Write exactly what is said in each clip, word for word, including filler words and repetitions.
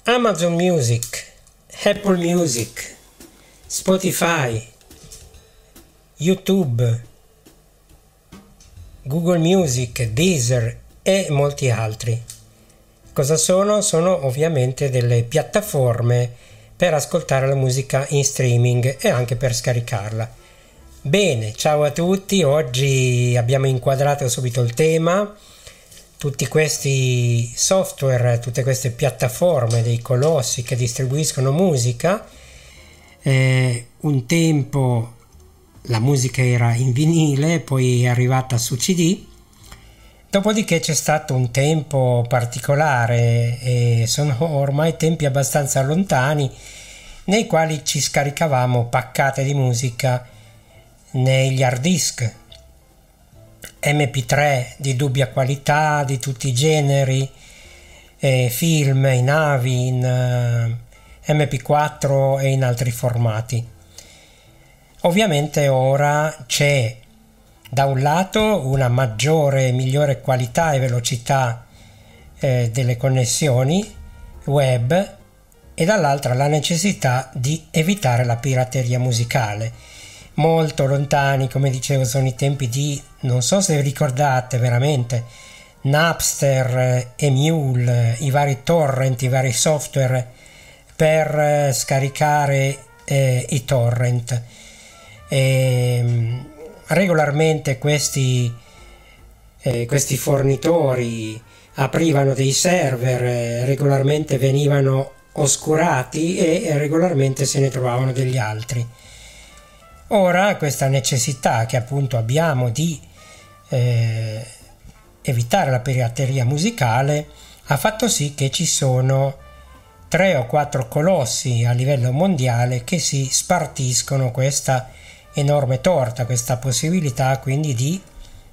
Amazon Music, Apple Music, Spotify, YouTube, Google Music, Deezer e molti altri. Cosa sono? Sono ovviamente delle piattaforme per ascoltare la musica in streaming e anche per scaricarla. Bene, ciao a tutti, oggi abbiamo inquadrato subito il tema. Tutti questi software, tutte queste piattaforme dei colossi che distribuiscono musica, eh, un tempo la musica era in vinile, poi è arrivata su C D, dopodiché c'è stato un tempo particolare e sono ormai tempi abbastanza lontani nei quali ci scaricavamo paccate di musica negli hard disk, M P tre di dubbia qualità, di tutti i generi, eh, film in A V I, in eh, M P quattro e in altri formati. Ovviamente ora c'è da un lato una maggiore e migliore qualità e velocità eh, delle connessioni web e dall'altra la necessità di evitare la pirateria musicale. Molto lontani, come dicevo, sono i tempi di, non so se vi ricordate veramente, Napster e Mule, i vari torrent, i vari software per scaricare eh, i torrent. E, regolarmente questi, eh, questi fornitori aprivano dei server, eh, regolarmente venivano oscurati e regolarmente se ne trovavano degli altri. Ora questa necessità che appunto abbiamo di eh, evitare la pirateria musicale ha fatto sì che ci sono tre o quattro colossi a livello mondiale che si spartiscono questa enorme torta, questa possibilità quindi di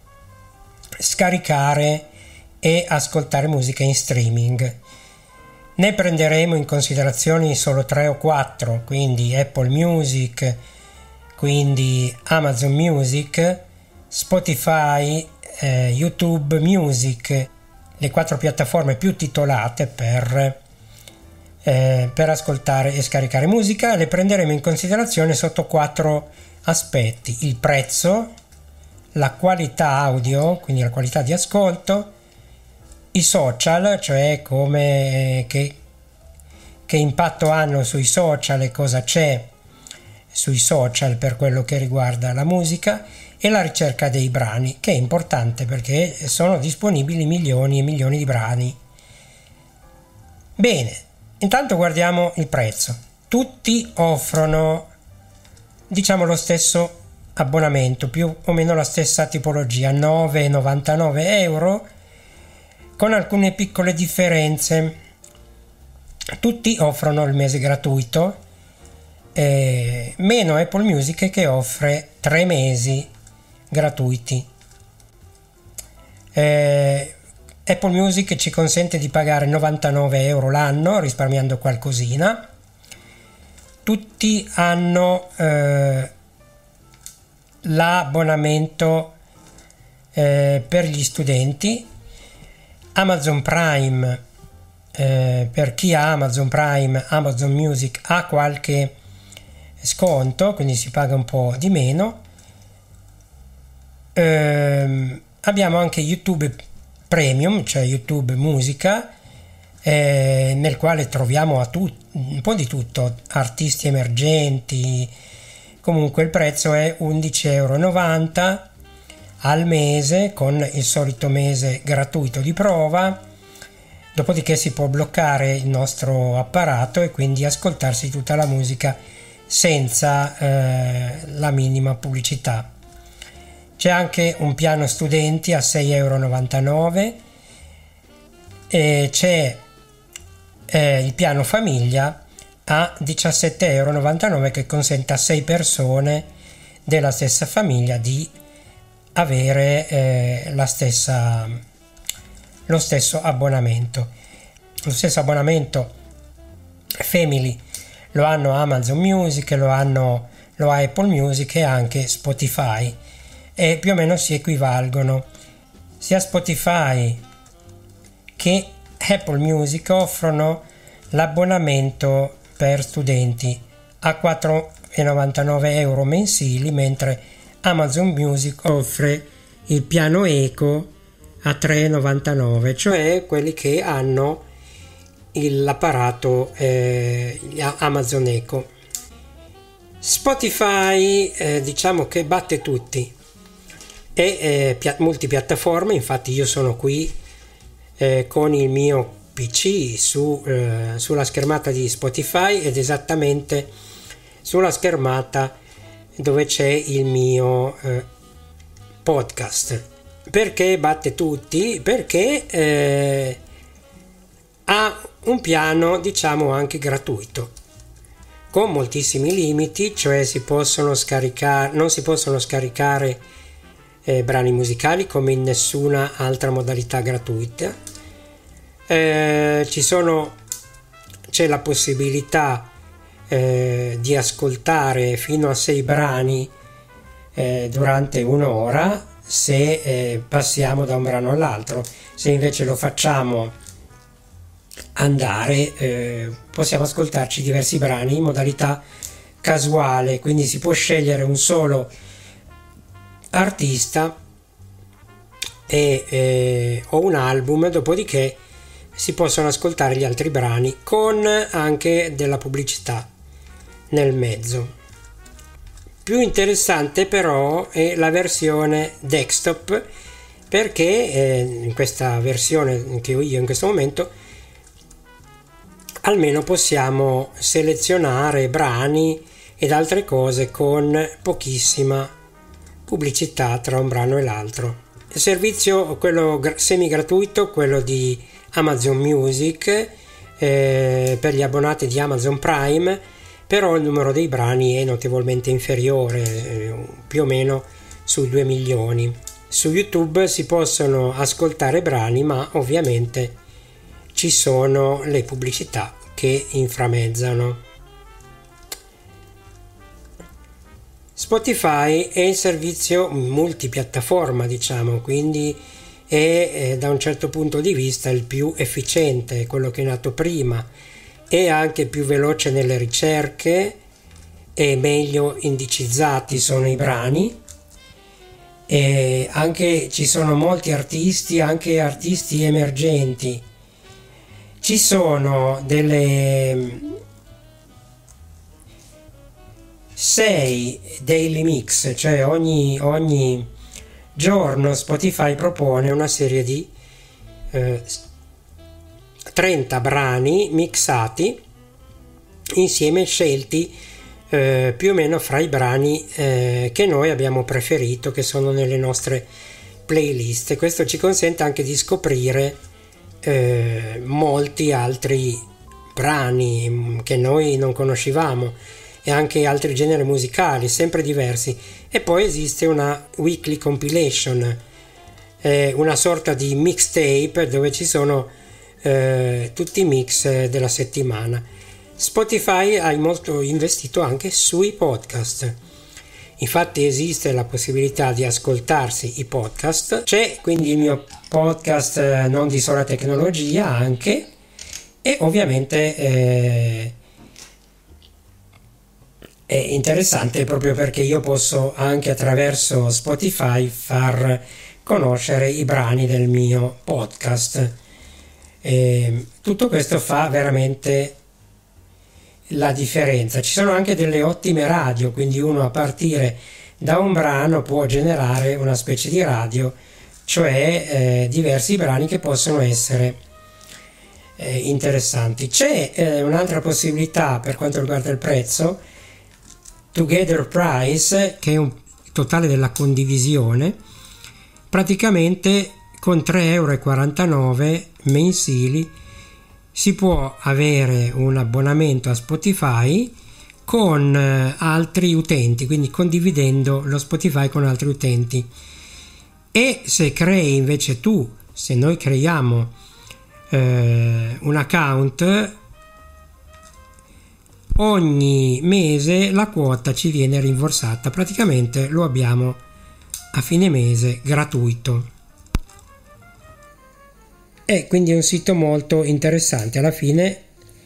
scaricare e ascoltare musica in streaming. Ne prenderemo in considerazione solo tre o quattro, quindi Apple Music, quindi Amazon Music, Spotify, eh, YouTube Music, le quattro piattaforme più titolate per, eh, per ascoltare e scaricare musica. Le prenderemo in considerazione sotto quattro aspetti: il prezzo, la qualità audio, quindi la qualità di ascolto, i social, cioè come che, che impatto hanno sui social e cosa c'è sui social per quello che riguarda la musica, e la ricerca dei brani, che è importante perché sono disponibili milioni e milioni di brani. Bene, intanto guardiamo il prezzo. Tutti offrono, diciamo, lo stesso abbonamento, più o meno la stessa tipologia, nove virgola novantanove euro, con alcune piccole differenze. Tutti offrono il mese gratuito, Eh, meno Apple Music che offre tre mesi gratuiti. Eh, Apple Music ci consente di pagare novantanove euro l'anno risparmiando qualcosina. Tutti hanno eh, l'abbonamento eh, per gli studenti. Amazon Prime, eh, per chi ha Amazon Prime, Amazon Music ha qualche sconto, quindi si paga un po' di meno. Ehm, abbiamo anche YouTube Premium, cioè YouTube Musica, eh, nel quale troviamo a tu- un po' di tutto, artisti emergenti. Comunque il prezzo è undici virgola novanta euro al mese, con il solito mese gratuito di prova, dopodiché si può bloccare il nostro apparato e quindi ascoltarsi tutta la musica senza eh, la minima pubblicità. C'è anche un piano studenti a sei virgola novantanove euro e c'è eh, il piano famiglia a diciassette virgola novantanove euro che consente a sei persone della stessa famiglia di avere eh, la stessa, lo stesso abbonamento. Lo stesso abbonamento Family lo hanno Amazon Music, lo hanno lo ha Apple Music e anche Spotify, e più o meno si equivalgono. Sia Spotify che Apple Music offrono l'abbonamento per studenti a quattro virgola novantanove euro mensili, mentre Amazon Music offre il piano Eco a tre virgola novantanove, cioè quelli che hanno l'apparato eh, Amazon Echo. Spotify eh, diciamo che batte tutti, è eh, pia- multipiattaforme, infatti io sono qui eh, con il mio P C su, eh, sulla schermata di Spotify ed esattamente sulla schermata dove c'è il mio eh, podcast. Perché batte tutti? Perché eh, ha un piano diciamo anche gratuito con moltissimi limiti, cioè si possono scaricare non si possono scaricare eh, brani musicali come in nessuna altra modalità gratuita. Eh, ci sono c'è la possibilità eh, di ascoltare fino a sei brani eh, durante un'ora se eh, passiamo da un brano all'altro. Se invece lo facciamo andare eh, possiamo ascoltarci diversi brani in modalità casuale, quindi si può scegliere un solo artista e, eh, o un album, dopodiché si possono ascoltare gli altri brani con anche della pubblicità nel mezzo. Più interessante però è la versione desktop, perché eh, in questa versione che ho io in questo momento almeno possiamo selezionare brani ed altre cose con pochissima pubblicità tra un brano e l'altro. Il servizio, quello semi gratuito, quello di Amazon Music eh, per gli abbonati di Amazon Prime, però il numero dei brani è notevolmente inferiore, eh, più o meno sui due milioni. Su YouTube si possono ascoltare brani, ma ovviamente ci sono le pubblicità che inframezzano. Spotify è il servizio multipiattaforma, diciamo, quindi è eh, da un certo punto di vista il più efficiente, quello che è nato prima, è anche più veloce nelle ricerche e meglio indicizzati sono i brani, e anche ci sono molti artisti, anche artisti emergenti. Ci sono delle sei daily mix, cioè ogni, ogni giorno Spotify propone una serie di eh, trenta brani mixati insieme, scelti eh, più o meno fra i brani eh, che noi abbiamo preferito, che sono nelle nostre playlist. Questo ci consente anche di scoprire eh, molti altri brani che noi non conoscevamo e anche altri generi musicali sempre diversi. E poi esiste una weekly compilation, eh, una sorta di mixtape dove ci sono eh, tutti i mix della settimana. Spotify ha molto investito anche sui podcast, infatti esiste la possibilità di ascoltarsi i podcast. C'è quindi il mio podcast eh, Non di sola tecnologia anche, e ovviamente eh, è interessante proprio perché io posso anche attraverso Spotify far conoscere i brani del mio podcast. E tutto questo fa veramente la differenza. Ci sono anche delle ottime radio, quindi uno a partire da un brano può generare una specie di radio, cioè eh, diversi brani che possono essere eh, interessanti. C'è eh, un'altra possibilità per quanto riguarda il prezzo, Together Price, che è un totale della condivisione. Praticamente con tre virgola quarantanove euro mensili si può avere un abbonamento a Spotify con eh, altri utenti, quindi condividendo lo Spotify con altri utenti. E se crei invece tu, se noi creiamo eh, un account, ogni mese la quota ci viene rimborsata, praticamente lo abbiamo a fine mese gratuito. E quindi è un sito molto interessante. Alla fine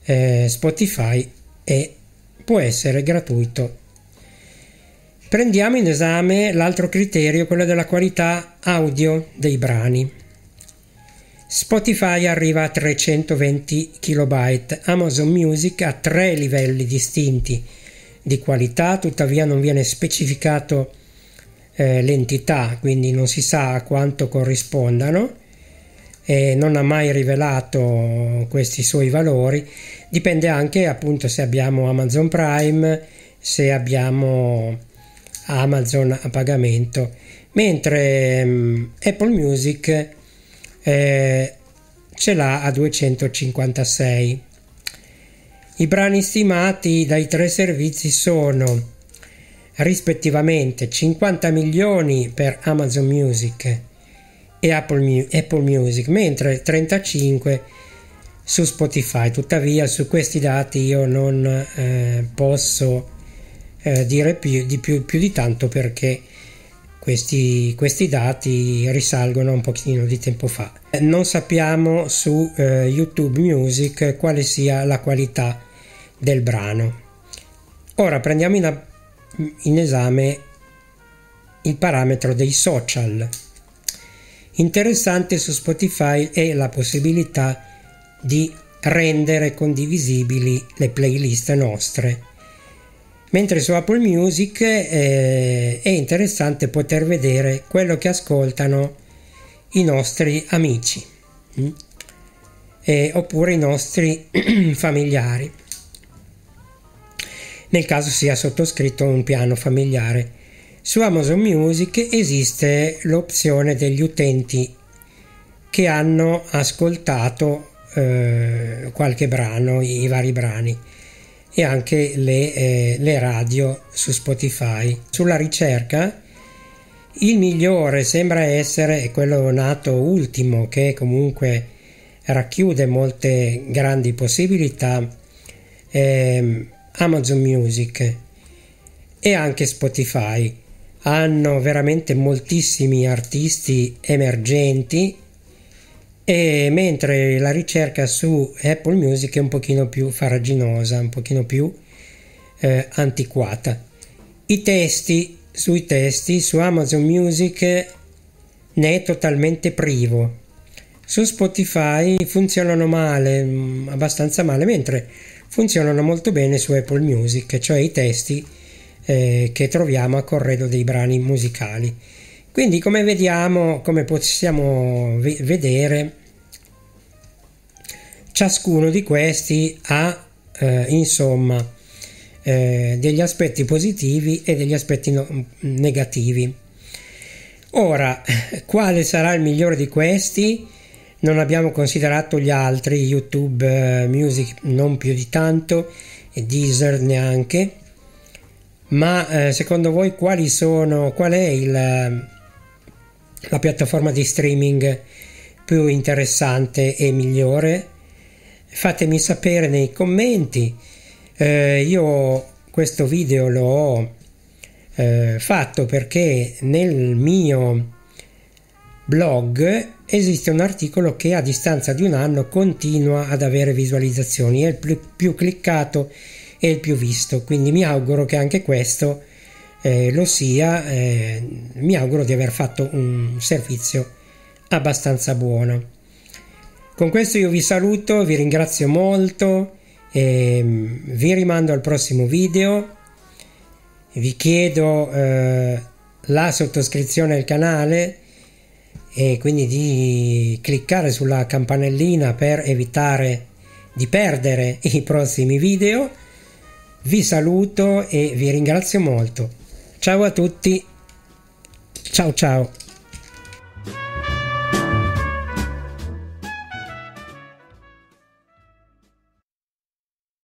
eh, Spotify e può essere gratuito. Prendiamo in esame l'altro criterio, quello della qualità audio dei brani. Spotify arriva a trecentoventi kilobyte, Amazon Music ha tre livelli distinti di qualità, tuttavia non viene specificato eh, l'entità, quindi non si sa a quanto corrispondano, e non ha mai rivelato questi suoi valori. Dipende anche appunto se abbiamo Amazon Prime, se abbiamo Amazon a pagamento, mentre um, Apple Music eh, ce l'ha a duecentocinquantasei. I brani stimati dai tre servizi sono rispettivamente cinquanta milioni per Amazon Music e Apple, Apple Music, mentre trentacinque su Spotify. Tuttavia su questi dati io non eh, posso Eh, dire più di, più, più di tanto, perché questi, questi dati risalgono a un pochino di tempo fa. Non sappiamo su eh, YouTube Music quale sia la qualità del brano. Ora prendiamo in, in esame il parametro dei social. Interessante su Spotify è la possibilità di rendere condivisibili le playlist nostre, mentre su Apple Music eh, è interessante poter vedere quello che ascoltano i nostri amici hm? eh, oppure i nostri familiari, nel caso sia sottoscritto un piano familiare. Su Amazon Music esiste l'opzione degli utenti che hanno ascoltato eh, qualche brano, i, i vari brani, e anche le, eh, le radio su Spotify. Sulla ricerca il migliore sembra essere quello nato ultimo, che comunque racchiude molte grandi possibilità, eh, Amazon Music e anche Spotify. Hanno veramente moltissimi artisti emergenti, e mentre la ricerca su Apple Music è un pochino più farraginosa, un pochino più eh, antiquata. I testi, sui testi su Amazon Music ne è totalmente privo. Su Spotify funzionano male, mh, abbastanza male, mentre funzionano molto bene su Apple Music, cioè i testi eh, che troviamo a corredo dei brani musicali. Quindi, come vediamo, come possiamo v- vedere, ciascuno di questi ha eh, insomma eh, degli aspetti positivi e degli aspetti no- negativi. Ora, quale sarà il migliore di questi? Non abbiamo considerato gli altri, YouTube eh, Music non più di tanto, e Deezer neanche, ma eh, secondo voi quali sono, qual è il la piattaforma di streaming più interessante e migliore? Fatemi sapere nei commenti. Eh, io questo video l'ho eh, fatto perché nel mio blog esiste un articolo che a distanza di un anno continua ad avere visualizzazioni, è il più, più cliccato e il più visto, quindi mi auguro che anche questo Eh, lo sia. Eh, mi auguro di aver fatto un servizio abbastanza buono. Con questo io vi saluto, vi ringrazio molto e vi rimando al prossimo video. Vi chiedo eh, la sottoscrizione al canale e quindi di cliccare sulla campanellina per evitare di perdere i prossimi video. Vi saluto e vi ringrazio molto. Ciao a tutti, ciao ciao.